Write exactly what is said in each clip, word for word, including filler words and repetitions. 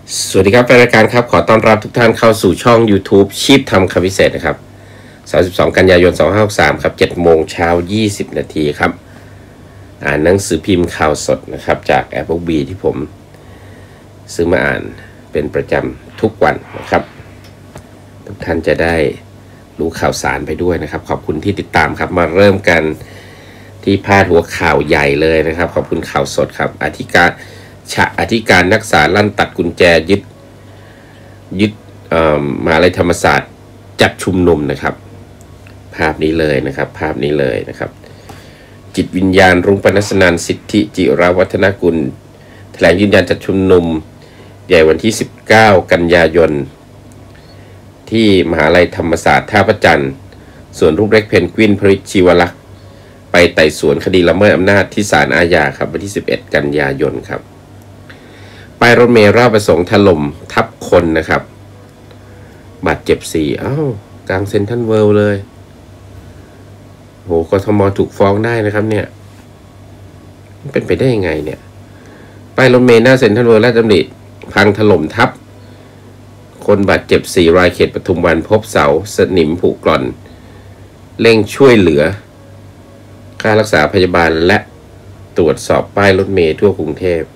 สวัสดีครับแฟนรายการครับขอต้อนรับทุกท่านเข้าสู่ช่อง YouTube ชีพทำคำพิเศษนะครับสามสิบสองกันยายนสองพันห้าร้อยหกสิบสามครับเจ็ดโมงเช้ายี่สิบนาทีครับอ่านหนังสือพิมพ์ข่าวสดนะครับจากแอปเปิลบีที่ผมซื้อมาอ่านเป็นประจำทุกวันนะครับทุกท่านจะได้รู้ข่าวสารไปด้วยนะครับขอบคุณที่ติดตามครับมาเริ่มกันที่พาดหัวข่าวใหญ่เลยนะครับขอบคุณข่าวสดครับอธิการฉะอธิการนักศึกษาลั่นตัดกุญแจยึดยึดมหาวิทยาลัยธรรมศาสตร์จัดชุมนุมนะครับภาพนี้เลยนะครับภาพนี้เลยนะครับจิตวิญญาณรุ่งปนัสนันท์สิทธิจิรวัฒนกุลแถลงยืนยันจัดชุมนุมใหญ่วันที่สิบเก้ากันยายนที่มหาวิทยาลัยธรรมศาสตร์ท่าพระจันทร์ส่วนรูปเล็กเพนกวินพริชชีวลักษณ์ไปไต่สวนคดีละเมิดอำนาจที่ศาลอาญาครับวันที่สิบเอ็ดกันยายนครับป้ายรถเมล์ราชประสงค์ถล่มทับคนนะครับบาดเจ็บสี่อ้าวกลางเซ็นทรัลเวิลด์เลยโหกทม.ถูกฟ้องได้นะครับเนี่ยเป็นไปได้ยังไงเนี่ยป้ายรถเมล์หน้าเซ็นทรัลเวิลด์ราชดำริพังถล่มทับคนบาดเจ็บสี่รายเขตปทุมวันพบเสาสนิมผุกร่อนเร่งช่วยเหลือค่ารักษาพยาบาลและตรวจสอบป้ายรถเมล์ทั่วกรุงเทพ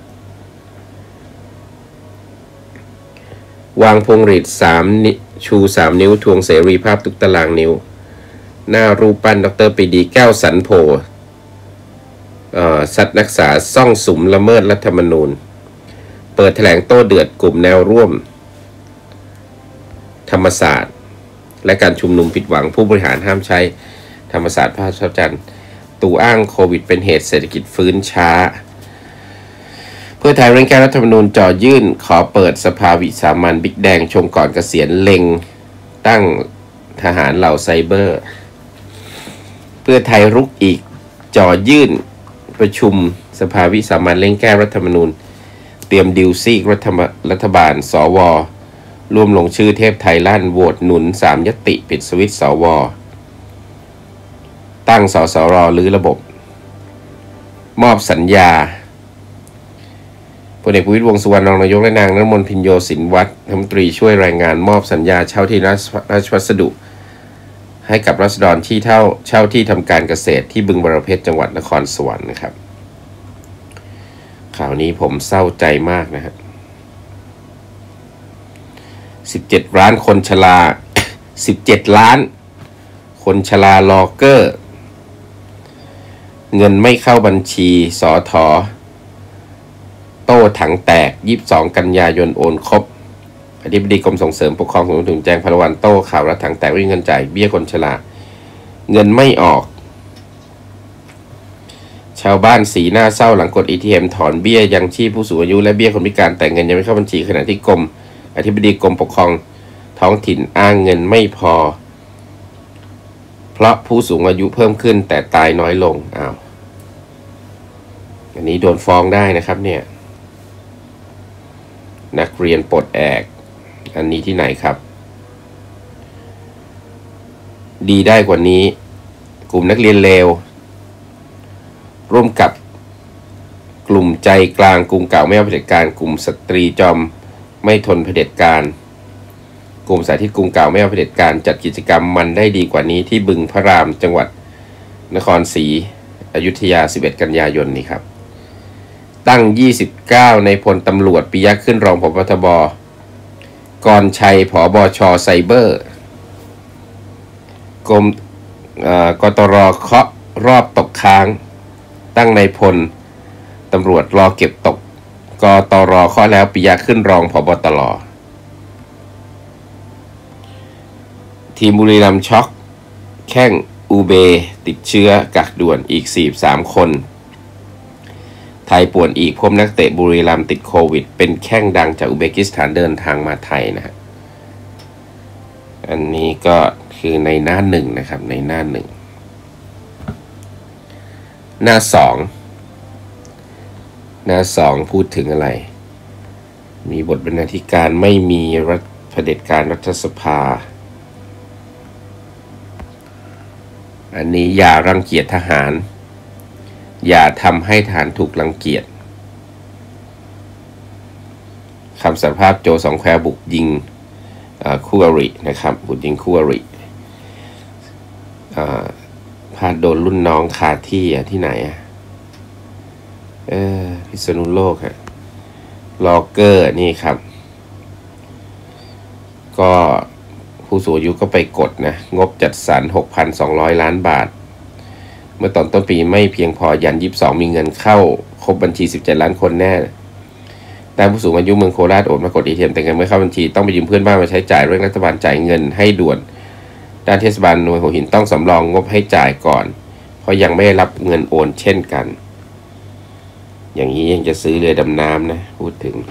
วางพวงหรีดสามชูสามนิ้วทวงเสรีภาพทุกตารางนิ้วหน้ารูปปั้นดร.ปรีดีแก้วสันโพสัตว์นักศึกษาซ่องสุมละเมิดรัฐธรรมนูญเปิดแถลงโต้เดือดกลุ่มแนวร่วมธรรมศาสตร์และการชุมนุมผิดหวังผู้บริหารห้ามใช้ธรรมศาสตร์ภาคจันทร์ตู่อ้างโควิดเป็นเหตุเศรษฐกิจฟื้นช้าเพื่อไทยเร่งแก้รัฐธรรมนูญจ่อยื่นขอเปิดสภาวิสามัญบิ๊กแดงชงก่อนเกษียณเล็งตั้งทหารเหล่าไซเบอร์เพื่อไทยรุกอีกจ่อยื่นประชุมสภาวิสามัญเร่งแก้รัฐธรรมนูญเตรียมดิวซีกรัฐรัฐบาลสวร่วมลงชื่อเทพไทยลั่นโหวตหนุนสามยติปิดสวิตช์สวตั้งสสรลื้อระบบมอบสัญญาพลเอกประวิตรวงษ์สุวรรณรองนายกและนางณมนต์พิญโยสินวัฒน์รัฐมนตรีช่วยรายงานมอบสัญญาเช่าที่ราชพัสดุให้กับราษฎรที่เช่าเช่าที่ทำการเกษตรที่บึงบรเพชรจังหวัดนครสวรรค์นะครับข่าวนี้ผมเศร้าใจมากนะครับสิบเจ็ดล้านคนชรา สิบเจ็ดล้านคนชรารอเกอร์เงินไม่เข้าบัญชีสทโต้ถังแตกยี่สิบสองกันยายนโอนครบอธิบดีกรมส่งเสริมปกครองสูงถึงแจ้งพลวันโต้ข่าวรัฐถังแตกวิ่งเงินจ่ายเบี้ยคนชราเงินไม่ออกชาวบ้านสีหน้าเศร้าหลังกด เอ ที เอ็ม ถอนเบี้ยยังชีพผู้สูงอายุและเบี้ยคนพิการแต่เงินยังไม่เข้าบัญชีขณะที่กรมอธิบดีกรมปกครองท้องถิ่นอ้างเงินไม่พอเพราะผู้สูงอายุเพิ่มขึ้นแต่ตายน้อยลงอ้าวอันนี้โดนฟ้องได้นะครับเนี่ยนักเรียนปลดแอกอันนี้ที่ไหนครับดีได้กว่านี้กลุ่มนักเรียนเลวร่วมกับกลุ่มใจกลางกลุ่มเก่าไม่เอาเผด็จการกลุ่มสตรีจอมไม่ทนเผด็จการกลุ่มสาธิตกลุ่มเก่าไม่เอาเผด็จการจัดกิจกรรมมันได้ดีกว่านี้ที่บึงพระรามจังหวัดนครศรีอยุธยาสิบเอ็ดกันยายนนี้ครับตั้งยี่สิบเก้าในพลตำรวจปิยะขึ้นรองผบ.ทบ.กรชัยผบ.ช.ไซเบอร์กรมกตร.เคาะรอบตกค้างตั้งในพลตำรวจรอเก็บตกกตร.เคาะแล้วปิยะขึ้นรองผบ.ตร.ทีมบุรีรัมย์ช็อกแข้งอูเบติดเชื้อกักด่วนอีกสี่สิบสามคนไทยป่วนอีกพบนักเตะบุรีรัมย์ติดโควิดเป็นแข้งดังจากอุซเบกิสถานเดินทางมาไทยนะฮะอันนี้ก็คือในหน้าหนึ่งนะครับในหน้าหนึ่งหน้าสองหน้าสองพูดถึงอะไรมีบทบรรณาธิการไม่มีรัฐเผด็จการรัฐสภาอันนี้อย่ารังเกียจทหารอย่าทำให้ทหารถูกรังเกียจคำสารภาพโจสองแควบุกยิงคู่อรินะครับบุกยิงคู่อริพาดโดนรุ่นน้องคาที่อ่ะที่ไหนอ่ะเออพิษณุโลกฮะลอเกอร์นี่ครับก็ผู้สูงอายุก็ไปกดนะงบจัดสรร หกพันสองร้อย ล้านบาทเมื่อตอนต้นปีไม่เพียงพอยันยี่สิบสองมีเงินเข้าครบบัญชีสิบเจ็ดล้านคนแน่ด้านผู้สูงอายุเมืองโคราชโอนมากด เอ ที เอ็ม แต่เงินไม่เข้าบัญชีต้องไปยืมเพื่อนบ้านมาใช้จ่ายเรื่องรัฐบาลจ่ายเงินให้ด่วนด้านเทศบาลเมืองหัวหินต้องสำรองงบให้จ่ายก่อนเพราะยังไม่ได้รับเงินโอนเช่นกันอย่างนี้ยังจะซื้อเรือดำน้ำนะพูดถึง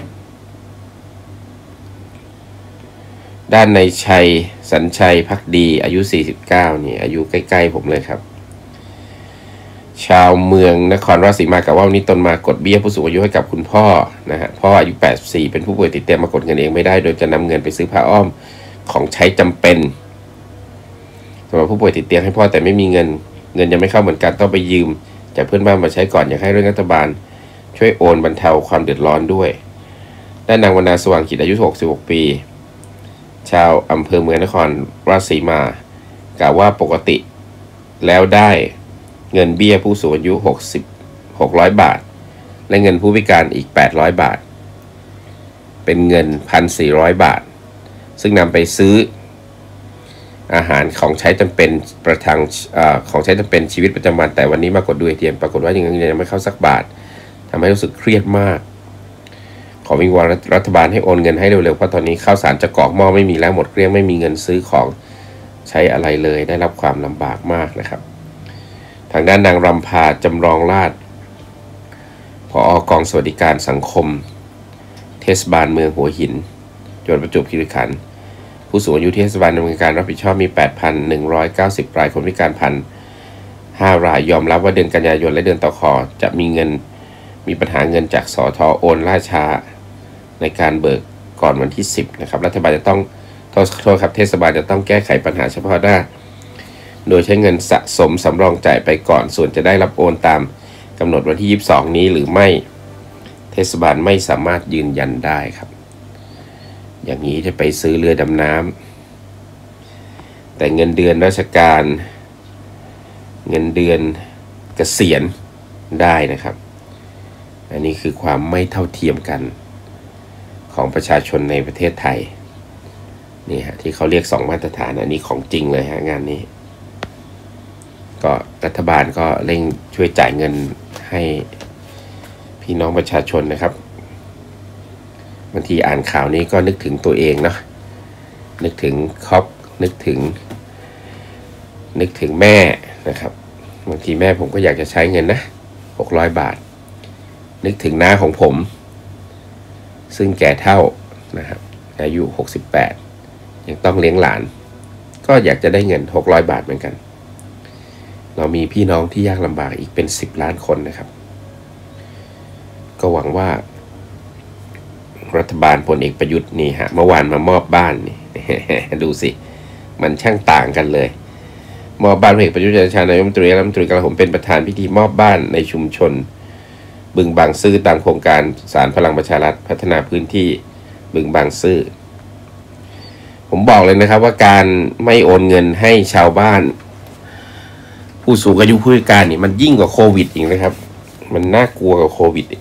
ด้านในชัยสัญชัยภักดีอายุสี่สิบเก้านี่อายุใกล้ๆผมเลยครับชาวเมืองนครราชสีมากับว่าวันนี้ตนมากดเบี้ยผู้สูงอายุให้กับคุณพ่อนะฮะพ่ออายุแปดสิบสี่เป็นผู้ป่วยติดเตียงมากดเงินเองไม่ได้โดยจะนำเงินไปซื้อผ้าอ้อมของใช้จำเป็นสำหรับผู้ป่วยติดเตียงให้พ่อแต่ไม่มีเงินเงินยังไม่เข้าเหมือนกันต้องไปยืมจากเพื่อนบ้านมาใช้ก่อนอยากให้เรื่องรัฐบาลช่วยโอนบรรเทาความเดือดร้อนด้วยด้านนางวรรณาสว่างกิจอายุหกสิบหกปีชาวอำเภอเมืองนครราชสีมากล่าวว่าปกติแล้วได้เงินเบี้ยผู้สูงอายุหกสิบ หกร้อยบาทและเงินผู้พิการอีกแปดร้อยบาทเป็นเงิน หนึ่งพันสี่ร้อย บาทซึ่งนำไปซื้ออาหารของใช้จำเป็นประทังอของใช้จำเป็นชีวิตประจำวันแต่วันนี้มากดดู เอ ที เอ็ม ปรากฏว่ายังยังไม่เข้าสักบาททำให้รู้สึกเครียดมากขอวิงวอนรัฐบาลให้โอนเงินให้เร็วๆเพราะตอนนี้ข้าวสารจะกรอกหม้อไม่มีแล้วหมดเกลี้ยงไม่มีเงินซื้อของใช้อะไรเลยได้รับความลำบากมากนะครับทางด้านนางรำพาจำลองราชผอ.กองสวัสดิการสังคมเทศบาลเมืองหัวหินจังหวัดประจวบคีรีขันธ์ผู้สูงอายุที่เทศบาลดำเนินการรับผิดชอบมี แปดพันหนึ่งร้อยเก้าสิบ รายคนพิการพันห้ารายยอมรับว่าเดือนกันยายนและเดือนต่อคอจะมีเงินมีปัญหาเงินจากสทโอนล่าช้าในการเบิกก่อนวันที่สิบนะครับรัฐบาลจะต้องโทษโทษครับเทศบาลจะต้องแก้ไขปัญหาเฉพาะหน้าโดยใช้เงินสะสมสำรองจ่ายไปก่อนส่วนจะได้รับโอนตามกำหนดวันที่ยี่สิบสองนี้หรือไม่เทศบาลไม่สามารถยืนยันได้ครับอย่างนี้จะไปซื้อเรือดำน้ำแต่เงินเดือนราชการเงินเดือนเกษียณได้นะครับอันนี้คือความไม่เท่าเทียมกันของประชาชนในประเทศไทยนี่ฮะที่เขาเรียกสองมาตรฐานอันนี้ของจริงเลยฮะงานนี้ก็รัฐบาลก็เร่งช่วยจ่ายเงินให้พี่น้องประชาชนนะครับบางทีอ่านข่าวนี้ก็นึกถึงตัวเองเนาะนึกถึงครอบนึกถึงนึกถึงแม่นะครับบางทีแม่ผมก็อยากจะใช้เงินนะหกร้อยบาทนึกถึงน้าของผมซึ่งแก่เท่านะครับอายุหกสิบแปดยังต้องเลี้ยงหลานก็อยากจะได้เงินหกร้อยบาทเหมือนกันเรามีพี่น้องที่ยากลำบากอีกเป็นสิบล้านคนนะครับก็หวังว่ารัฐบาลพลเอกประยุทธ์นี่ฮะเมื่อวานมามอบบ้านนี่ ดูสิมันช่างต่างกันเลยมอบบ้านพลเอกประยุทธ์จันทร์โอชานายกรัฐมนตรีรัฐมนตรีกลาโหมเป็นประธานพิธีมอบบ้านในชุมชนบึงบางซื่อตามโครงการศาลพลังประชารัฐพัฒนาพื้นที่บึงบางซื่อผมบอกเลยนะครับว่าการไม่โอนเงินให้ชาวบ้านผู้สูงอายุผู้พิการนี่มันยิ่งกว่าโควิดอีกนะครับมันน่ากลัวกว่าโควิดอีก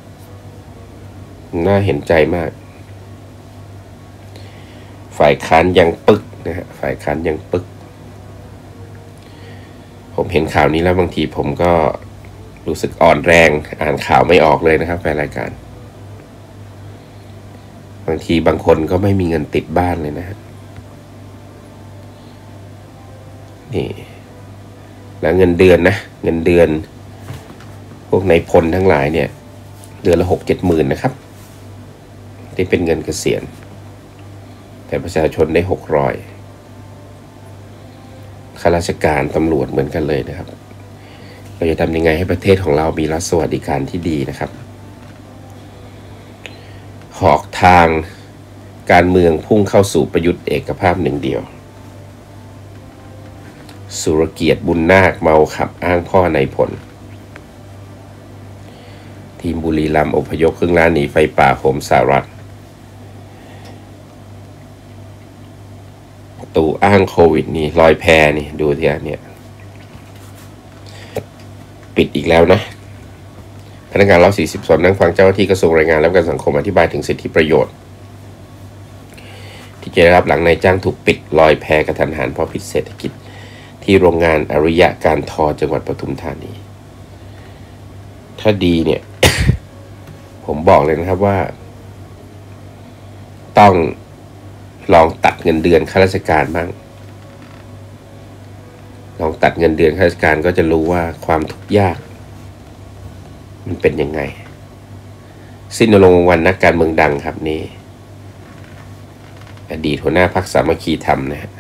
น่าเห็นใจมากฝ่ายค้านยังปึกนะฮะฝ่ายค้านยังปึกผมเห็นข่าวนี้แล้วบางทีผมก็รู้สึกอ่อนแรงอ่านข่าวไม่ออกเลยนะครับแฟนรายการบางทีบางคนก็ไม่มีเงินติดบ้านเลยนะฮะนี่แล้วเงินเดือนนะเงินเดือนพวกนายพลทั้งหลายเนี่ยเดือนละหกเจ็ดหมื่นนะครับที่เป็นเงินเกษียณแต่ประชาชนได้หกร้อยข้าราชการตำรวจเหมือนกันเลยนะครับเราจะทำยังไงให้ประเทศของเรามีรัฐสวัสดิการที่ดีนะครับหอกทางการเมืองพุ่งเข้าสู่ประยุทธ์เอกภาพหนึ่งเดียวสุรเกียรติบุญนาคเมาขับอ้างพ่อนายพลทีมบุรีรัมย์อพยพครึ่งล้านหนีไฟป่าโหมสหรัฐตู่อ้างโควิดนี่ลอยแพนี่ดูทีเนี่ยปิดอีกแล้วนะพนักงานร้อยสี่สิบคนนั่งฟังเจ้าหน้าที่กระทรวงแรงงานและประกันสังคมอธิบายถึงสิทธิประโยชน์ที่จะได้รับหลังนายจ้างถูกปิดลอยแพกระทันหันเพราะพิษเศรษฐกิจที่โรงงานอริยะการทอจังหวัดปทุมธานีถ้าดีเนี่ย ผมบอกเลยนะครับว่าต้องลองตัดเงินเดือนข้าราชการบ้างลองตัดเงินเดือนข้าราชการก็จะรู้ว่าความทุกข์ยากมันเป็นยังไงสิ้นนรงค์วงศ์วรรณนักการเมืองดังครับนี่อดีตหัวหน้าพรรคสามัคคีธรรมนะฮะ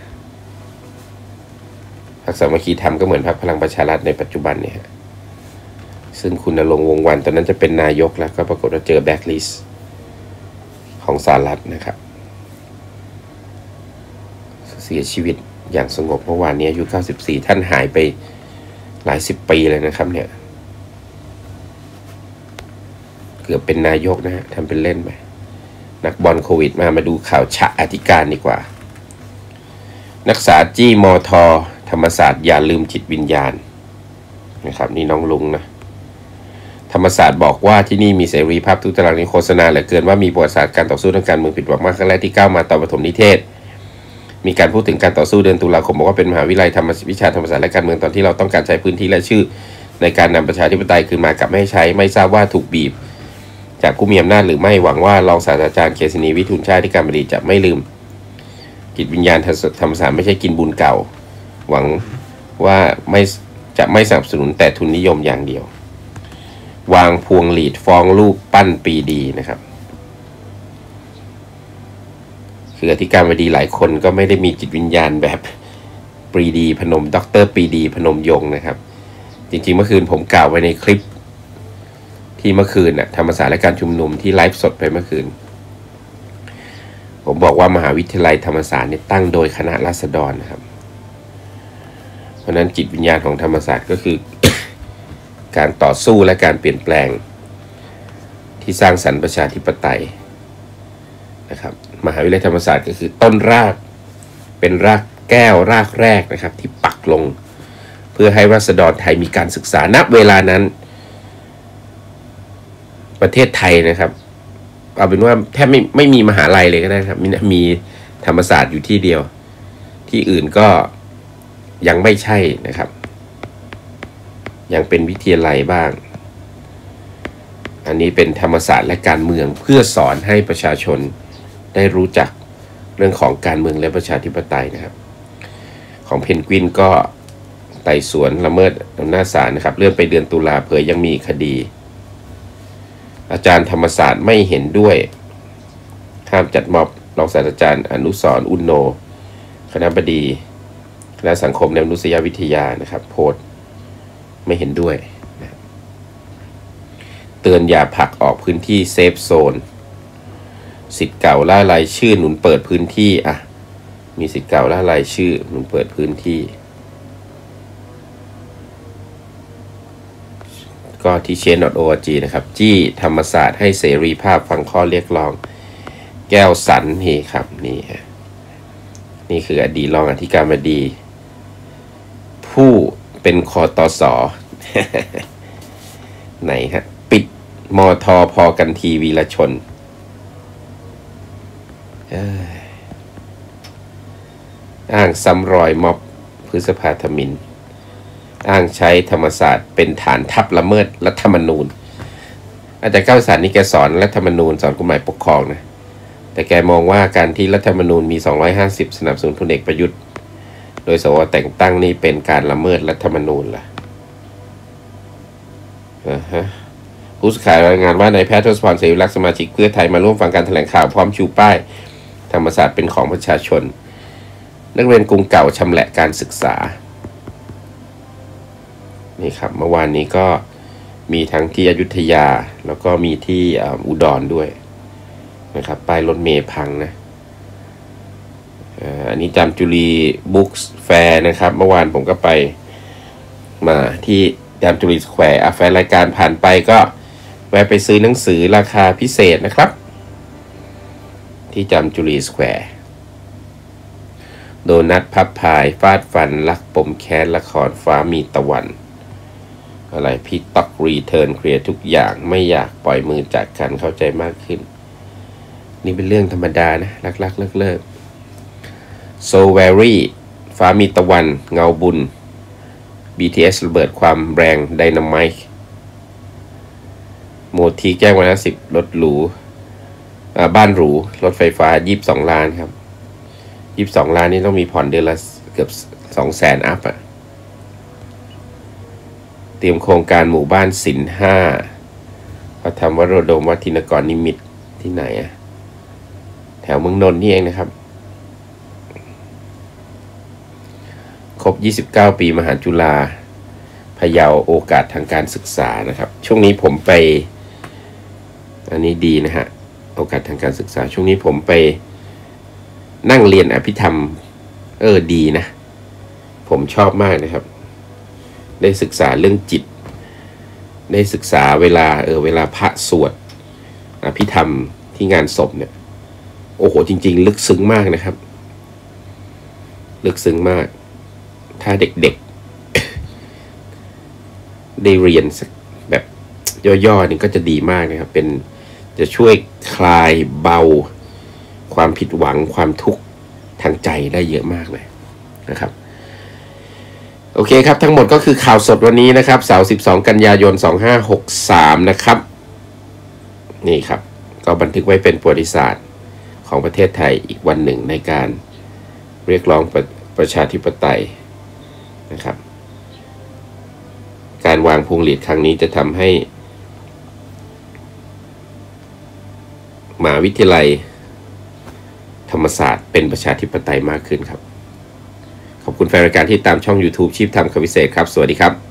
พรรคสามัคคีธรรมก็เหมือนพรรคพลังประชารัฐในปัจจุบันเนี่ยซึ่งคุณณรงค์วงศ์วรรณตอนนั้นจะเป็นนายกแล้วก็ปรากฏว่าเจอแบล็คลิสต์ของสหรัฐนะครับเสียชีวิตอย่างสงบเมื่อวานนี้อายุเก้าสิบสี่ท่านหายไปหลายสิบปีเลยนะครับเนี่ยเกือบเป็นนายกนะฮะทำเป็นเล่นไปนักบอลโควิดมามาดูข่าวฉะอธิการดีกว่านักศึกษาจี้มทธรรมศาสตร์อย่าลืมจิตวิญญาณนะครับนี่น้องลุงนะธรรมศาสตร์บอกว่าที่นี่มีเสรีภาพทุกตารางนิ้วโฆษณาเหลือเกินว่ามีประวัติศาสตร์การต่อสู้ทางการเมืองผิดหวังมากครั้งแรกที่ก้าวมาตอนปฐมนิเทศมีการพูดถึงการต่อสู้เดือนตุลาคมบอกว่าเป็นมหาวิทยาลัยธรรมวิชาธรรมศาสตร์และการเมืองตอนที่เราต้องการใช้พื้นที่และชื่อในการนำประชาธิปไตยคืนมากับไม่ใช้ไม่ทราบว่าถูกบีบจากผู้มีอำนาจหรือไม่หวังว่ารองศาสตราจารย์เกษณีวิทูลชาติที่การบดีจะไม่ลืมจิตวิญญาณธรรมศาสตร์ไม่ใช่กินบุญเก่าหวังว่าไม่จะไม่สนับสนุนแต่ทุนนิยมอย่างเดียววางพวงหลีดฟ้องลูกปั้นปีดีนะครับคืออธิการบดีหลายคนก็ไม่ได้มีจิตวิญญาณแบบปรีดีพนมด็อกเตอร์ปรีดีพนมยงค์นะครับจริงๆเมื่อคืนผมกล่าวไว้ในคลิปที่เมื่อคืนน่ะธรรมศาสตร์และการชุมนุมที่ไลฟ์สดไปเมื่อคืนผมบอกว่ามหาวิทยาลัยธรรมศาสตร์เนี่ยตั้งโดยคณะราษฎรนะครับเพราะนั้นจิตวิญญาณของธรรมศาสตร์ก็คือ การต่อสู้และการเปลี่ยนแปลงที่สร้างสรรค์ประชาธิปไตยนะครับมหาวิทยาลัยธรรมศาสตร์ก็คือต้นรากเป็นรากแก้วรากแรกนะครับที่ปักลงเพื่อให้ราษฎรไทยมีการศึกษาณเวลานั้นประเทศไทยนะครับเอาเป็นว่าแทบไม่ไม่มีมหาลัยเลยก็ได้ครับมีมีธรรมศาสตร์อยู่ที่เดียวที่อื่นก็ยังไม่ใช่นะครับยังเป็นวิทยาลัยบ้างอันนี้เป็นธรรมศาสตร์และการเมืองเพื่อสอนให้ประชาชนได้รู้จักเรื่องของการเมืองและประชาธิปไตยนะครับของเพนกวินก็ไต่สวนละเมิดอำนาจศาลนะครับเลื่อนไปเดือนตุลาเผยยังมีคดีอาจารย์ธรรมศาสตร์ไม่เห็นด้วยห้ามจัดม็อบรองศาสตราจารย์อนุสรณ์อุณโนคณบดีคณะสังคมและมนุษยวิทยานะครับโพสต์ไม่เห็นด้วยนะเตือนอย่าผลักออกพื้นที่เซฟโซนสิทธิ์เก่าล่ารายชื่อหนุนเปิดพื้นที่อ่ะมีสิทธิ์เก่าล่ารายชื่อหนุนเปิดพื้นที่ก็ที่เชน ดอท โอ อาร์ จี นะครับจี้ธรรมศาสตร์ให้เสรีภาพฟังข้อเรียกร้องแก้วสันนี่ครับนี่ฮะนี่คืออดีตรองอธิการบดีผู้เป็นคตส ไหนฮะปิดมทพอกันทีวีรชนอ้างซ้ำรอยม็อบพฤษภาธมิฬอ้างใช้ธรรมศาสตร์เป็นฐานทัพละเมิดรัฐธรรมนูญอาจารย์ก้าวสารนี่แกสอนรัฐธรรมนูญสอนกฎหมายปกครองนะแต่แกมองว่าการที่รัฐธรรมนูญมีสองร้อยห้าสิบสนับสนุนพลเอกประยุทธ์โดยสวแต่งตั้งนี่เป็นการละเมิดรัฐธรรมนูญล่ะอ่าฮะผู้สื่อข่าวรายงานว่านายแพทย์ทศพร เสรีลักษณ์สมาชิกเพื่อไทยมาร่วมฟังการแถลงข่าวพร้อมชูป้ายธรรมศาสตร์เป็นของประชาชนนักเรียนกรุงเก่าชำแหละการศึกษานี่ครับเมื่อวานนี้ก็มีทั้งที่อยุธยาแล้วก็มีที่อุดรด้วยนะครับป้ายรถเมล์พังนะอันนี้จามจุรีบุ๊กแฟร์นะครับเมื่อวานผมก็ไปมาที่จามจุรีสแควร์แฟนรายการผ่านไปก็แวะไปซื้อหนังสือราคาพิเศษนะครับที่จามจุรีสแควร์โดนัทพับพายฟาดฟันรักปมแค้นละครฟ้ามีตะวันอะไรพี่ต๊อกรีเทิร์นเคลียร์ทุกอย่างไม่อยากปล่อยมือจากกันเข้าใจมากขึ้นนี่เป็นเรื่องธรรมดานะรักๆเลิกๆ So Very ฟ้ามีตะวันเงาบุญ บี ที เอส ระเบิดความแรงไดนาไมต์โมทีแจ้งวันละสิบรถหรูบ้านหรูรถไฟฟ้ายี่สิบสองล้านครับยี่สิบสองล้านนี่ต้องมีผ่อนเดือนละเกือบสองแสนอัพอะเตรียมโครงการหมู่บ้านศิลป์ห้าพระธรรมวโรดมวัดธินกรนิมิตรที่ไหนอะแถวเมืองนนท์นี่เองนะครับครบยี่สิบเก้าปีมหาจุฬาพะเยาโอกาสทางการศึกษานะครับช่วงนี้ผมไปอันนี้ดีนะฮะโอกาสทางการศึกษาช่วงนี้ผมไปนั่งเรียนอภิธรรมเออดีนะผมชอบมากนะครับได้ศึกษาเรื่องจิตได้ศึกษาเวลาเออเวลาพระสวดอภิธรรมที่งานศพเนี่ยโอ้โหจริงๆลึกซึ้งมากนะครับลึกซึ้งมากถ้าเด็กๆ ได้เรียนแบบย่อๆนี่ก็จะดีมากนะครับเป็นจะช่วยคลายเบาความผิดหวังความทุกข์ทางใจได้เยอะมากเลยนะครับโอเคครับทั้งหมดก็คือข่าวสดวันนี้นะครับเสาร์สิบสองกันยายนสองพันห้าร้อยหกสิบสามนะครับนี่ครับก็บันทึกไว้เป็นประวัติศาสตร์ของประเทศไทยอีกวันหนึ่งในการเรียกร้อง ประ, ประชาธิปไตยนะครับการวางพวงหลีดครั้งนี้จะทำให้มหาวิทยาลัยธรรมศาสตร์เป็นประชาธิปไตยมากขึ้นครับขอบคุณแฟนรายการที่ตามช่อง YouTube ชีพธรรมคำวิเศษครับสวัสดีครับ